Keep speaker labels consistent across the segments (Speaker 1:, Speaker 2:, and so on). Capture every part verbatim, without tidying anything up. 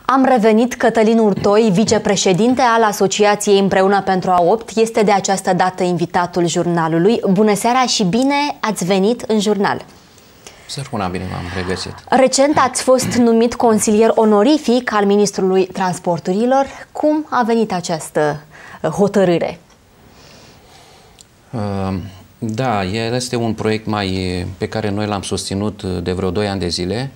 Speaker 1: Am revenit. Cătălin Urtoi, vicepreședinte al Asociației Împreună pentru A opt, este de această dată invitatul jurnalului. Bună seara și bine ați venit în jurnal!
Speaker 2: Să rămână bine, m-am regăsit.
Speaker 1: Recent ați fost numit consilier onorific al Ministrului Transporturilor. Cum a venit această hotărâre?
Speaker 2: Da, este un proiect mai pe care noi l-am susținut de vreo doi ani de zile.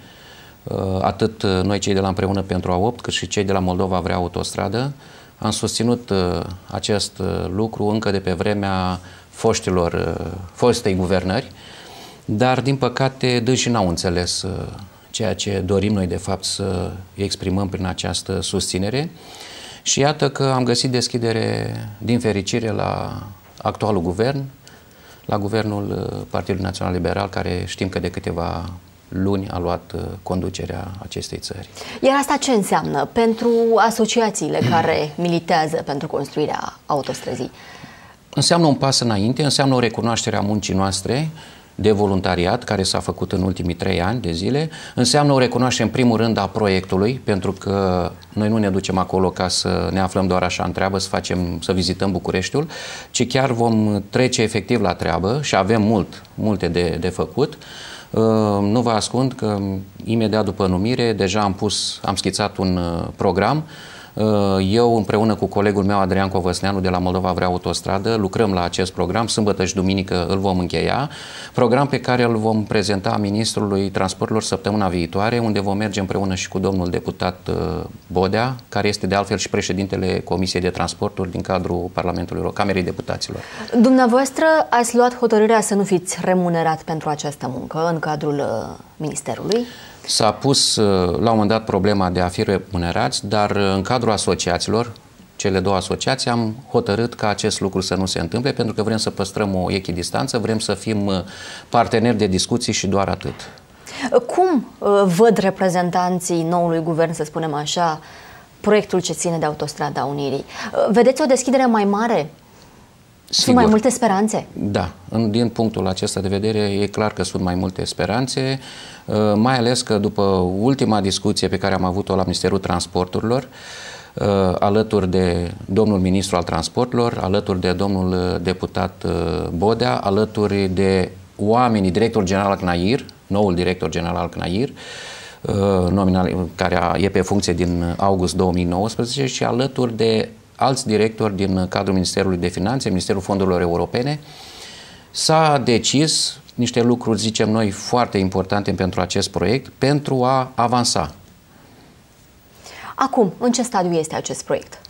Speaker 2: Atât noi cei de la Împreună pentru A opt, cât și cei de la Moldova Vrea Autostradă. Am susținut acest lucru încă de pe vremea foștilor, fostei guvernări, dar din păcate dânsii n-au înțeles ceea ce dorim noi de fapt să exprimăm prin această susținere și iată că am găsit deschidere din fericire la actualul guvern, la guvernul Partidului Național Liberal, care știm că de câteva luni a luat conducerea acestei țări.
Speaker 1: Iar asta ce înseamnă pentru asociațiile care militează pentru construirea autostrăzii?
Speaker 2: Înseamnă un pas înainte, înseamnă o recunoaștere a muncii noastre de voluntariat care s-a făcut în ultimii trei ani de zile, înseamnă o recunoaștere în primul rând a proiectului, pentru că noi nu ne ducem acolo ca să ne aflăm doar așa în treabă, să facem, să vizităm Bucureștiul, ci chiar vom trece efectiv la treabă și avem mult, multe de, de făcut. Nu vă ascund că imediat după numire deja am pus, am schițat un program. Eu împreună cu colegul meu Adrian Covăsneanu de la Moldova Vrea Autostradă lucrăm la acest program, sâmbătă și duminică îl vom încheia, program pe care îl vom prezenta Ministrului Transporturilor săptămâna viitoare, unde vom merge împreună și cu domnul deputat Bodea, care este de altfel și președintele Comisiei de Transporturi din cadrul Parlamentului, Camerei Deputaților.
Speaker 1: Dumneavoastră ați luat hotărârea să nu fiți remunerat pentru această muncă în cadrul Ministerului?
Speaker 2: S-a pus la un moment dat problema de a fi remunerați, dar în cadrul asociațiilor, cele două asociații, am hotărât ca acest lucru să nu se întâmple, pentru că vrem să păstrăm o echidistanță, vrem să fim parteneri de discuții și doar atât.
Speaker 1: Cum văd reprezentanții noului guvern, să spunem așa, proiectul ce ține de Autostrada Unirii? Vedeți o deschidere mai mare? Sigur. Sunt mai multe speranțe?
Speaker 2: Da, din punctul acesta de vedere e clar că sunt mai multe speranțe, mai ales că după ultima discuție pe care am avut-o la Ministerul Transporturilor, alături de domnul ministru al transporturilor, alături de domnul deputat Bodea, alături de oamenii, directorul general al C N A I R, noul director general al C N A I R, nominal, care e pe funcție din august două mii nouăsprezece, și alături de alți directori din cadrul Ministerului de Finanțe, Ministerul Fondurilor Europene, s-a decis niște lucruri, zicem noi, foarte importante pentru acest proiect, pentru a avansa.
Speaker 1: Acum, în ce stadiu este acest proiect?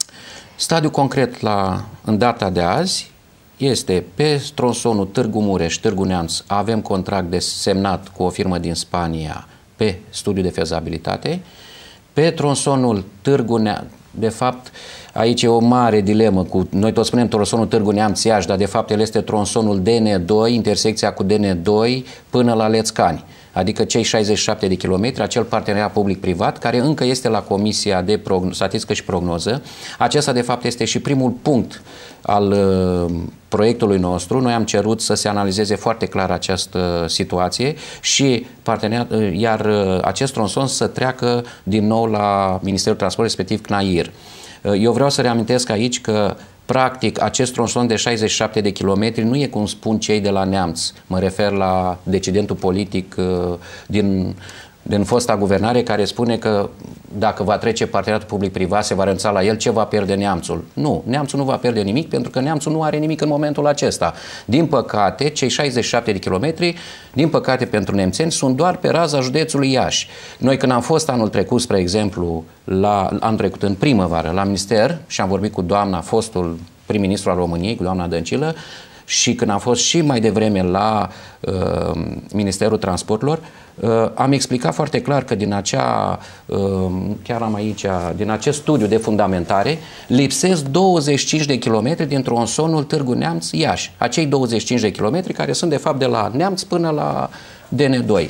Speaker 2: Stadiul concret la, în data de azi este pe tronsonul Târgu Mureș-Târgu Neamț. Avem contract de semnat cu o firmă din Spania pe studiu de fezabilitate. Pe tronsonul Târgu Neamț, de fapt, aici e o mare dilemă. Cu, noi tot spunem tronsonul Târgu Neamț-Iași, dar de fapt el este tronsonul D N doi, intersecția cu D N doi până la Lețcani. Adică cei șaizeci și șapte de kilometri, acel parteneriat public-privat, care încă este la Comisia de Statistică și Prognoză. Acesta, de fapt, este și primul punct al uh, proiectului nostru. Noi am cerut să se analizeze foarte clar această situație și parteneriat, uh, iar uh, acest tronson să treacă din nou la Ministerul Transportului, respectiv C N A I R. Uh, eu vreau să reamintesc aici că practic, acest tronson de șaizeci și șapte de kilometri nu e cum spun cei de la Neamț. Mă refer la decidentul politic uh, din, din fosta guvernare, care spune că dacă va trece parteneriatul public-privat, se va renunța la el, ce va pierde Neamțul? Nu, Neamțul nu va pierde nimic, pentru că Neamțul nu are nimic în momentul acesta. Din păcate, cei șaizeci și șapte de kilometri, din păcate pentru nemțeni, sunt doar pe raza județului Iași. Noi când am fost anul trecut, spre exemplu, la, anul trecut în primăvară, la minister, și am vorbit cu doamna, fostul prim-ministru al României, cu doamna Dăncilă, și când am fost și mai devreme la uh, Ministerul Transporturilor, uh, am explicat foarte clar că din acea, uh, chiar am aici, din acest studiu de fundamentare, lipsesc douăzeci și cinci de kilometri din tronsonul Târgu Neamț-Iași. Acei douăzeci și cinci de kilometri care sunt de fapt de la Neamț până la D N doi.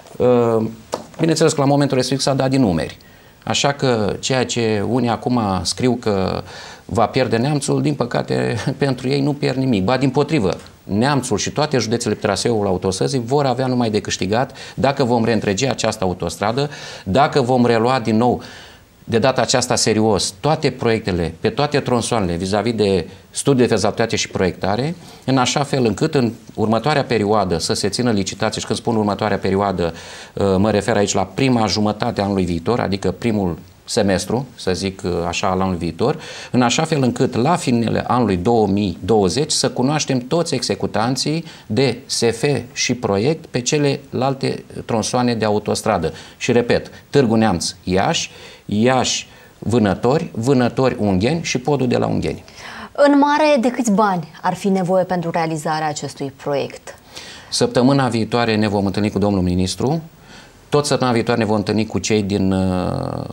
Speaker 2: Uh, bineînțeles că la momentul respectiv s-a dat din numeri. Așa că ceea ce unii acum scriu că va pierde Neamțul, din păcate pentru ei nu pierd nimic. Ba dimpotrivă, Neamțul și toate județele pe traseul autostrăzii vor avea numai de câștigat dacă vom reîntregi această autostradă, dacă vom relua din nou de data aceasta serios toate proiectele, pe toate tronsoanele vis-a-vis de studii de fezabilitate și proiectare, în așa fel încât în următoarea perioadă să se țină licitație, și când spun următoarea perioadă, mă refer aici la prima jumătate a anului viitor, adică primul semestru, să zic așa, al anului viitor, în așa fel încât la finele anului două mii douăzeci să cunoaștem toți executanții de S F și proiect pe celelalte tronsoane de autostradă. Și repet, Târgu Neamț, Iași, Iași, Vânători, Vânători, Ungheni și podul de la Ungheni.
Speaker 1: În mare, de câți bani ar fi nevoie pentru realizarea acestui proiect?
Speaker 2: Săptămâna viitoare ne vom întâlni cu domnul ministru, tot săptămâna viitoare ne vom întâlni cu cei din uh,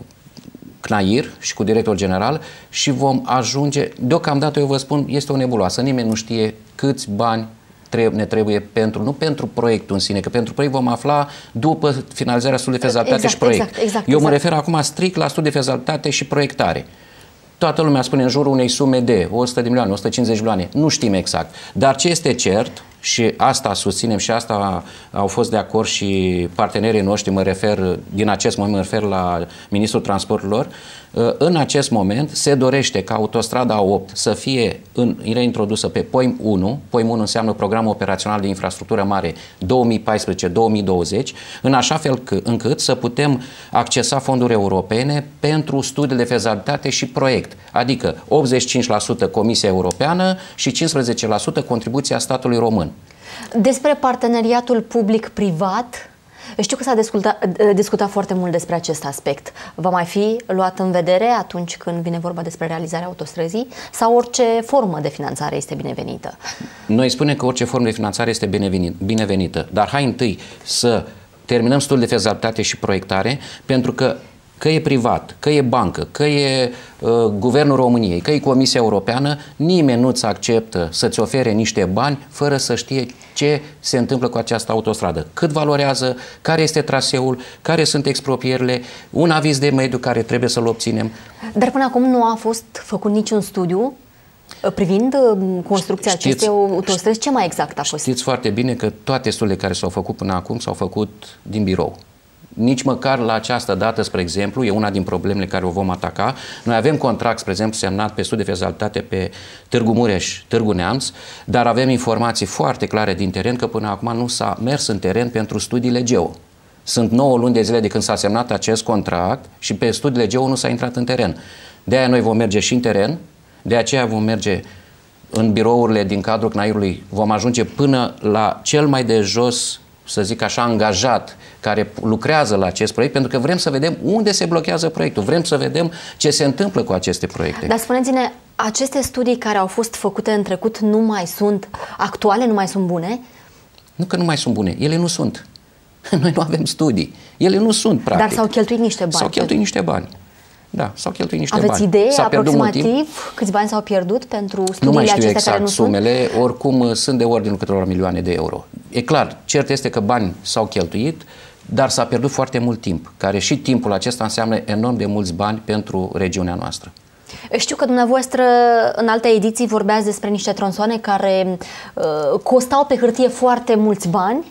Speaker 2: C N A I R și cu directorul general și vom ajunge, deocamdată eu vă spun, este o nebuloasă, nimeni nu știe câți bani ne trebuie pentru, nu pentru proiectul în sine, că pentru proiect vom afla după finalizarea studiului de fezabilitate exact, și proiect.
Speaker 1: Exact, exact,
Speaker 2: eu
Speaker 1: exact.
Speaker 2: mă refer acum strict la studiul de fezabilitate și proiectare. Toată lumea spune în jurul unei sume de o sută de milioane, o sută cincizeci de milioane, nu știm exact. Dar ce este cert, și asta susținem și asta au fost de acord și partenerii noștri, mă refer, din acest moment mă refer la Ministrul Transporturilor, în acest moment se dorește ca autostrada A opt să fie în, reintrodusă pe P O I M unu, P O I M unu înseamnă Programul Operațional de Infrastructură Mare două mii paisprezece două mii douăzeci, în așa fel că, încât să putem accesa fonduri europene pentru studii de fezabilitate și proiect, adică optzeci și cinci la sută Comisia Europeană și cincisprezece la sută contribuția statului român.
Speaker 1: Despre parteneriatul public-privat, știu că s-a discutat, discutat foarte mult despre acest aspect. Va mai fi luat în vedere atunci când vine vorba despre realizarea autostrăzii sau orice formă de finanțare este binevenită?
Speaker 2: Noi spunem că orice formă de finanțare este binevenită, dar hai întâi să terminăm studiul de fezabilitate și proiectare, pentru că că e privat, că e bancă, că e uh, Guvernul României, că e Comisia Europeană, nimeni nu-ți acceptă să-ți ofere niște bani fără să știe ce se întâmplă cu această autostradă. Cât valorează, care este traseul, care sunt expropierile, un aviz de mediu care trebuie să-l obținem.
Speaker 1: Dar până acum nu a fost făcut niciun studiu privind construcția știți, acestei autostrăzi. Ce mai exact a fost?
Speaker 2: Știți foarte bine că toate studiile care s-au făcut până acum s-au făcut din birou. Nici măcar la această dată, spre exemplu, e una din problemele care o vom ataca. Noi avem contract, spre exemplu, semnat pe studii de fezabilitate pe Târgu Mureș, Târgu Neamț, dar avem informații foarte clare din teren că până acum nu s-a mers în teren pentru studiile geo. Sunt nouă luni de zile de când s-a semnat acest contract și pe studiile geo nu s-a intrat în teren. De aia noi vom merge și în teren, de aceea vom merge în birourile din cadrul C N A I R-ului, vom ajunge până la cel mai de jos, să zic așa, angajat, care lucrează la acest proiect, pentru că vrem să vedem unde se blochează proiectul, vrem să vedem ce se întâmplă cu aceste proiecte.
Speaker 1: Dar spuneți-ne, aceste studii care au fost făcute în trecut nu mai sunt actuale, nu mai sunt bune?
Speaker 2: Nu că nu mai sunt bune, ele nu sunt. Noi nu avem studii, ele nu sunt, practic.
Speaker 1: Dar s-au cheltuit niște bani.
Speaker 2: S-au cheltuit niște bani. Da, s-au cheltuit niște
Speaker 1: Aveți
Speaker 2: bani.
Speaker 1: idee aproximativ câți bani s-au pierdut pentru studiile
Speaker 2: nu mai știu
Speaker 1: acestea
Speaker 2: exact
Speaker 1: care nu
Speaker 2: sumele,
Speaker 1: sunt?
Speaker 2: oricum sunt de ordinul câteva milioane de euro. E clar, cert este că bani s-au cheltuit, dar s-a pierdut foarte mult timp, care și timpul acesta înseamnă enorm de mulți bani pentru regiunea noastră.
Speaker 1: Știu că dumneavoastră în alte ediții vorbeați despre niște tronsoane care uh, costau pe hârtie foarte mulți bani.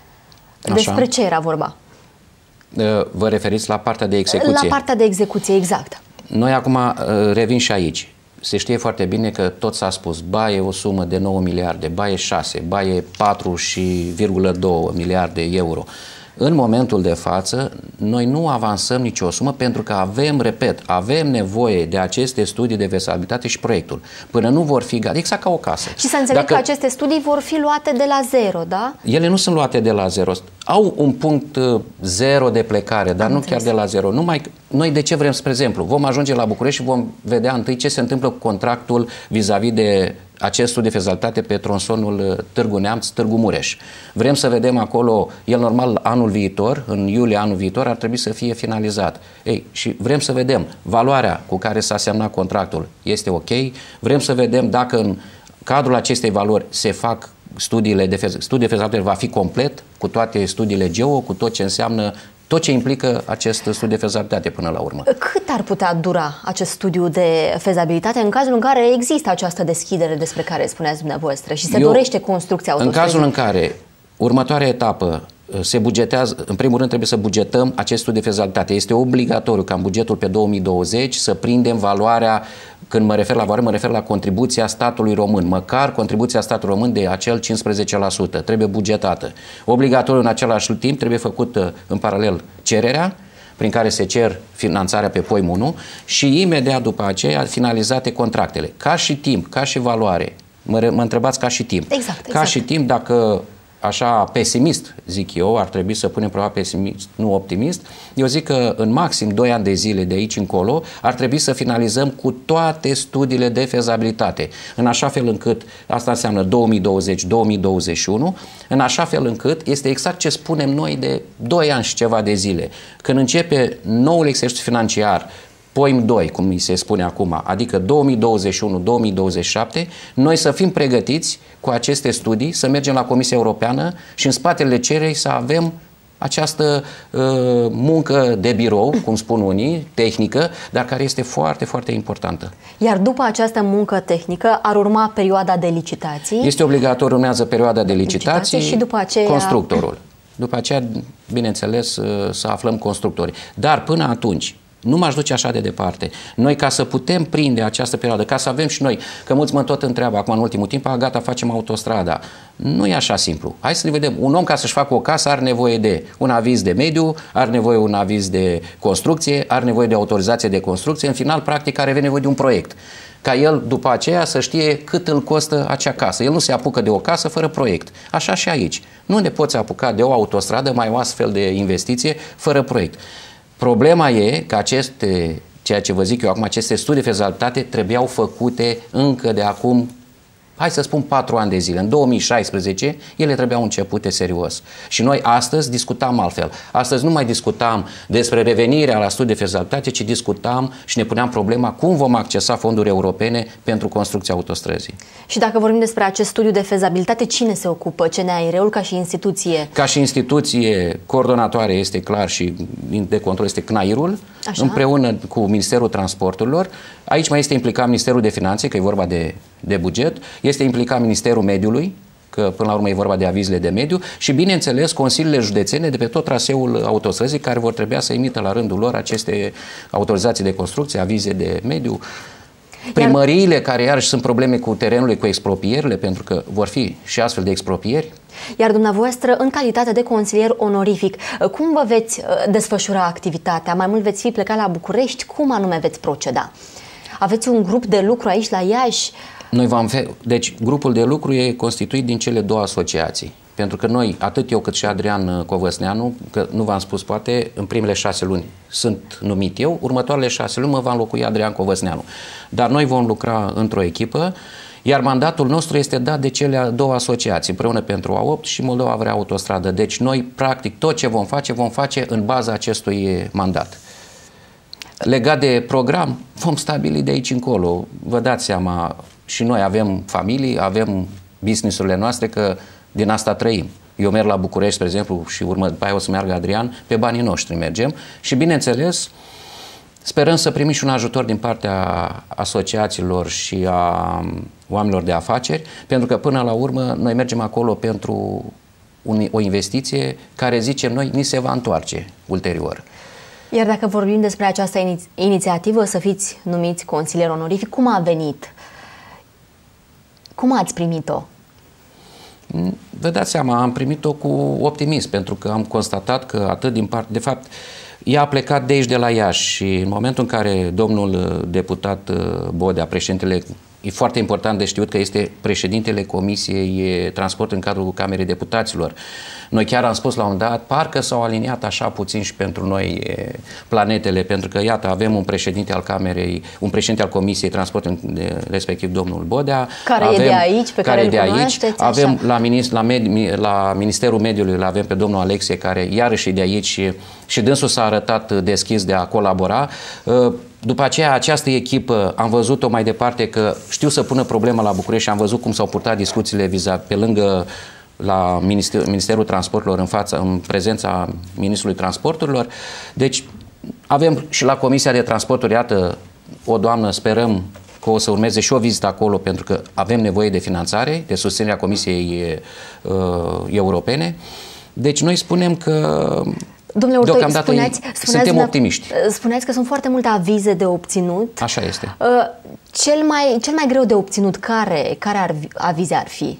Speaker 1: Așa. Despre ce era vorba?
Speaker 2: Vă referiți la partea de execuție?
Speaker 1: La partea de execuție, exact.
Speaker 2: Noi acum revin și aici. Se știe foarte bine că tot s-a spus, ba e o sumă de nouă miliarde, ba e șase, ba e patru virgulă doi miliarde euro. În momentul de față, noi nu avansăm nicio sumă pentru că avem, repet, avem nevoie de aceste studii de fezabilitate și proiectul. Până nu vor fi gata, exact ca o casă.
Speaker 1: Și să înțeleg Dacă... că aceste studii vor fi luate de la zero, da?
Speaker 2: Ele nu sunt luate de la zero. Au un punct zero de plecare, dar Am nu înțeles. chiar de la zero. Numai noi de ce vrem, spre exemplu, vom ajunge la București și vom vedea întâi ce se întâmplă cu contractul vis-a-vis de acest studiu de fezabilitate pe tronsonul Târgu Neamț, Târgu Mureș. Vrem să vedem acolo, el normal anul viitor, în iulie anul viitor, ar trebui să fie finalizat. Ei, și vrem să vedem valoarea cu care s-a semnat contractul este ok, vrem să vedem dacă în cadrul acestei valori se fac studiile de fez studiul de fezabilitate, va fi complet cu toate studiile geo, cu tot ce înseamnă, tot ce implică acest studiu de fezabilitate până la urmă.
Speaker 1: Cât ar putea dura acest studiu de fezabilitate în cazul în care există această deschidere despre care spuneați dumneavoastră și se
Speaker 2: Eu,
Speaker 1: dorește construcția autostrăzii?
Speaker 2: În cazul în care următoarea etapă se bugetează, în primul rând trebuie să bugetăm acest studiu de fezabilitate. Este obligatoriu ca în bugetul pe două mii douăzeci să prindem valoarea, când mă refer la valoare, mă refer la contribuția statului român, măcar contribuția statului român de acel cincisprezece la sută, trebuie bugetată. Obligatoriu în același timp trebuie făcută în paralel cererea, prin care se cer finanțarea pe P O I M unu și imediat după aceea finalizate contractele. Ca și timp, ca și valoare, mă, mă întrebați ca și timp.
Speaker 1: Exact, exact.
Speaker 2: Ca și timp, dacă așa pesimist, zic eu, ar trebui să punem probabil pesimist, nu optimist, eu zic că în maxim doi ani de zile de aici încolo ar trebui să finalizăm cu toate studiile de fezabilitate, în așa fel încât, asta înseamnă două mii douăzeci două mii douăzeci și unu, în așa fel încât este exact ce spunem noi de doi ani și ceva de zile. Când începe noul exercițiu financiar, P O I M doi, cum mi se spune acum, adică două mii douăzeci și unu două mii douăzeci și șapte, noi să fim pregătiți cu aceste studii, să mergem la Comisia Europeană și în spatele cererii să avem această uh, muncă de birou, cum spun unii, tehnică, dar care este foarte, foarte importantă.
Speaker 1: Iar după această muncă tehnică ar urma perioada de licitații?
Speaker 2: Este obligatoriu, urmează perioada de licitații,
Speaker 1: licitații și după aceea
Speaker 2: constructorul. După aceea, bineînțeles, să aflăm constructorii. Dar până atunci, nu m-aș duce așa de departe. Noi, ca să putem prinde această perioadă, ca să avem și noi, că mulți mă tot întreabă acum în ultimul timp, a, gata, facem autostrada. Nu e așa simplu. Hai să ne vedem. Un om, ca să-și facă o casă, are nevoie de un aviz de mediu, are nevoie de un aviz de construcție, are nevoie de autorizație de construcție, în final, practic, are nevoie de un proiect. Ca el, după aceea, să știe cât îl costă acea casă. El nu se apucă de o casă fără proiect. Așa și aici. Nu ne poți apuca de o autostradă, mai o astfel de investiție, fără proiect. Problema e că aceste, ceea ce vă zic eu acum, aceste studii de fezabilitate trebuiau făcute încă de acum, hai să spun, patru ani de zile. În două mii șaisprezece ele trebuiau începute serios. Și noi astăzi discutam altfel. Astăzi nu mai discutam despre revenirea la studii de fezabilitate, ci discutam și ne puneam problema cum vom accesa fonduri europene pentru construcția autostrăzii. Și
Speaker 1: dacă vorbim despre acest studiu de fezabilitate, cine se ocupă? C N A R-ul ca și instituție?
Speaker 2: Ca și instituție coordonatoare este clar și de control este C N A I R-ul, împreună cu Ministerul Transporturilor. Aici mai este implicat Ministerul de Finanțe, că e vorba de, de buget, este implicat Ministerul Mediului, că până la urmă e vorba de avizele de mediu și, bineînțeles, consiliile județene de pe tot traseul autostrăzii care vor trebui să emită la rândul lor aceste autorizații de construcție, avize de mediu. Primăriile, iar, care iarăși sunt probleme cu terenul, cu expropierile, pentru că vor fi și astfel de expropieri.
Speaker 1: Iar dumneavoastră, în calitate de consilier onorific, cum vă veți desfășura activitatea? Mai mult veți fi plecat la București? Cum anume veți proceda? Aveți un grup de lucru aici la Iași?
Speaker 2: Noi vom fe... Deci, grupul de lucru e constituit din cele două asociații. Pentru că noi, atât eu cât și Adrian Covăsneanu, că nu v-am spus, poate, în primele șase luni sunt numit eu, următoarele șase luni mă va înlocui Adrian Covăsneanu. Dar noi vom lucra într-o echipă, iar mandatul nostru este dat de cele două asociații, împreună pentru A opt și Moldova Vrea Autostradă. Deci noi, practic, tot ce vom face, vom face în baza acestui mandat. Legat de program, vom stabili de aici încolo. Vă dați seama, și noi avem familii, avem business-urile noastre, că din asta trăim. Eu merg la București, spre exemplu, și urmă, după aia o să meargă Adrian, pe banii noștri mergem și, bineînțeles, sperăm să primim și un ajutor din partea asociațiilor și a oamenilor de afaceri, pentru că, până la urmă, noi mergem acolo pentru un, o investiție care, zicem noi, ni se va întoarce ulterior.
Speaker 1: Iar dacă vorbim despre această iniți inițiativă, să fiți numiți consilier onorific, cum a venit? Cum ați primit-o?
Speaker 2: Vă dați seama, am primit-o cu optimism, pentru că am constatat că atât din parte, de fapt, ea a plecat de aici, de la Iași, și în momentul în care domnul deputat Bodea, președintele, e foarte important de știut că este președintele Comisiei Transport în cadrul Camerei Deputaților. Noi chiar am spus la un dat, parcă s-au aliniat așa puțin și pentru noi planetele, pentru că, iată, avem un președinte al Camerei, un președinte al Comisiei Transport, respectiv domnul Bodea.
Speaker 1: Care
Speaker 2: avem,
Speaker 1: e de aici, pe care, care îl cunoașteți.
Speaker 2: Avem la, minist, la, med, la Ministerul Mediului, îl avem pe domnul Alexie, care iarăși e de aici și, și dânsul s-a arătat deschis de a colabora. După aceea, această echipă, am văzut-o mai departe că știu să pună problema la București și am văzut cum s-au purtat discuțiile viza pe lângă la Minister, Ministerul Transporturilor în fața, în prezența Ministrului Transporturilor. Deci avem și la Comisia de Transporturi, iată, o doamnă, sperăm că o să urmeze și o vizită acolo, pentru că avem nevoie de finanțare, de susținerea Comisiei uh, Europene. Deci noi spunem că
Speaker 1: Domnule Urtoi,
Speaker 2: deocamdată
Speaker 1: spuneați, spuneați,
Speaker 2: suntem optimiști.
Speaker 1: Spuneați că sunt foarte multe avize de obținut.
Speaker 2: Așa este.
Speaker 1: Cel mai, cel mai greu de obținut, care, care ar, avize ar fi?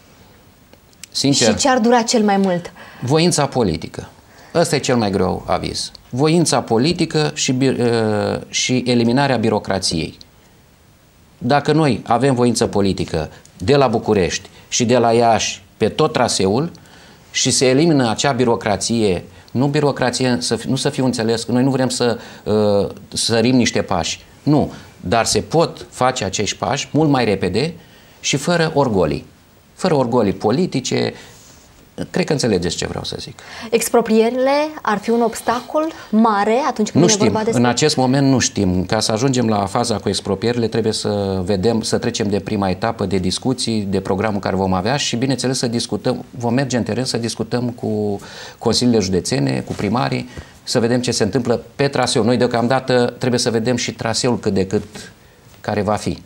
Speaker 2: Sincer,
Speaker 1: și ce ar dura cel mai mult?
Speaker 2: Voința politică. Ăsta e cel mai greu aviz. Voința politică și, uh, și eliminarea birocrației. Dacă noi avem voință politică de la București și de la Iași pe tot traseul și se elimină acea birocrație, nu birocrație, să, nu să fiu înțeles, noi nu vrem să uh, sărim niște pași, nu, dar se pot face acești pași mult mai repede și fără orgolii, fără orgolii politice. Cred că înțelegeți ce vreau să zic.
Speaker 1: Exproprierile ar fi un obstacol mare atunci când
Speaker 2: nu
Speaker 1: e
Speaker 2: știm.
Speaker 1: vorba despre...
Speaker 2: În acest moment nu știm. Ca să ajungem la faza cu exproprierile, trebuie să vedem, să trecem de prima etapă de discuții, de programul care vom avea și, bineînțeles, să discutăm, vom merge în teren să discutăm cu consiliile județene, cu primarii, să vedem ce se întâmplă pe traseu. Noi, deocamdată, trebuie să vedem și traseul cât de cât care va fi.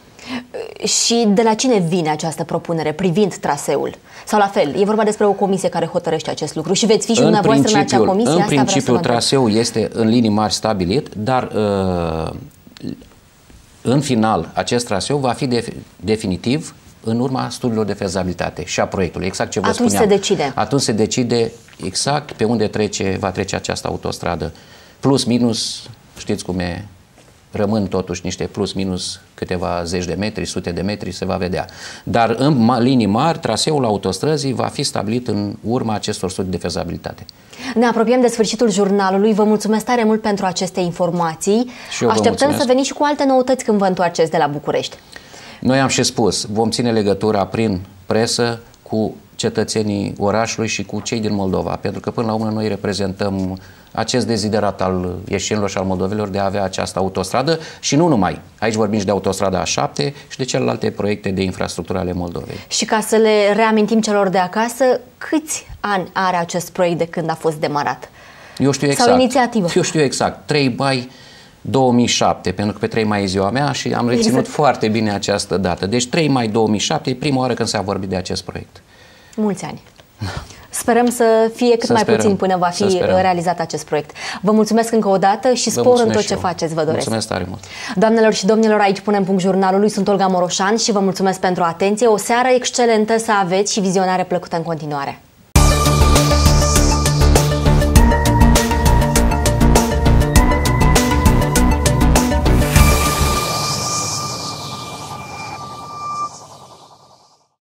Speaker 1: Și de la cine vine această propunere privind traseul? Sau la fel, e vorba despre o comisie care hotărăște acest lucru și veți fi și dumneavoastră în acea comisie?
Speaker 2: În
Speaker 1: Asta
Speaker 2: principiu, traseul este în linii mari stabilit, dar uh, în final acest traseu va fi de, definitiv în urma studiilor de fezabilitate și a proiectului. Exact ce vă
Speaker 1: Atunci
Speaker 2: spuneam.
Speaker 1: se decide.
Speaker 2: Atunci se decide exact pe unde trece, va trece această autostradă. Plus, minus, știți cum e, rămân totuși niște plus, minus câteva zeci de metri, sute de metri, se va vedea. Dar în linii mari, traseul autostrăzii va fi stabilit în urma acestor studii de fezabilitate.
Speaker 1: Ne apropiem de sfârșitul jurnalului. Vă mulțumesc tare mult pentru aceste informații. Așteptăm să veniți și cu alte noutăți când vă întoarceți de la București. Noi am și spus, vom ține legătura prin presă cu cetățenii orașului și cu cei din Moldova, pentru că până la urmă noi reprezentăm acest deziderat al ieșenilor și al moldovenilor de a avea această autostradă și nu numai. Aici vorbim și de autostrada A șapte și de celelalte proiecte de infrastructură ale Moldovei. Și ca să le reamintim celor de acasă, câți ani are acest proiect de când a fost demarat? Eu știu exact. Sau inițiativă? Eu știu exact. trei mai două mii șapte, pentru că pe trei mai e ziua mea și am reținut exact. foarte bine această dată. Deci trei mai două mii șapte e prima oară când s-a vorbit de acest proiect. Mulți ani. Sperăm să fie cât să mai sperăm. puțin până va fi realizat acest proiect. Vă mulțumesc încă o dată și spor în tot ce faceți, vă doresc. Mulțumesc tare mult. Doamnelor și domnilor, aici punem punct jurnalului. Sunt Olga Moroșan și vă mulțumesc pentru atenție. O seară excelentă să aveți și vizionare plăcută în continuare.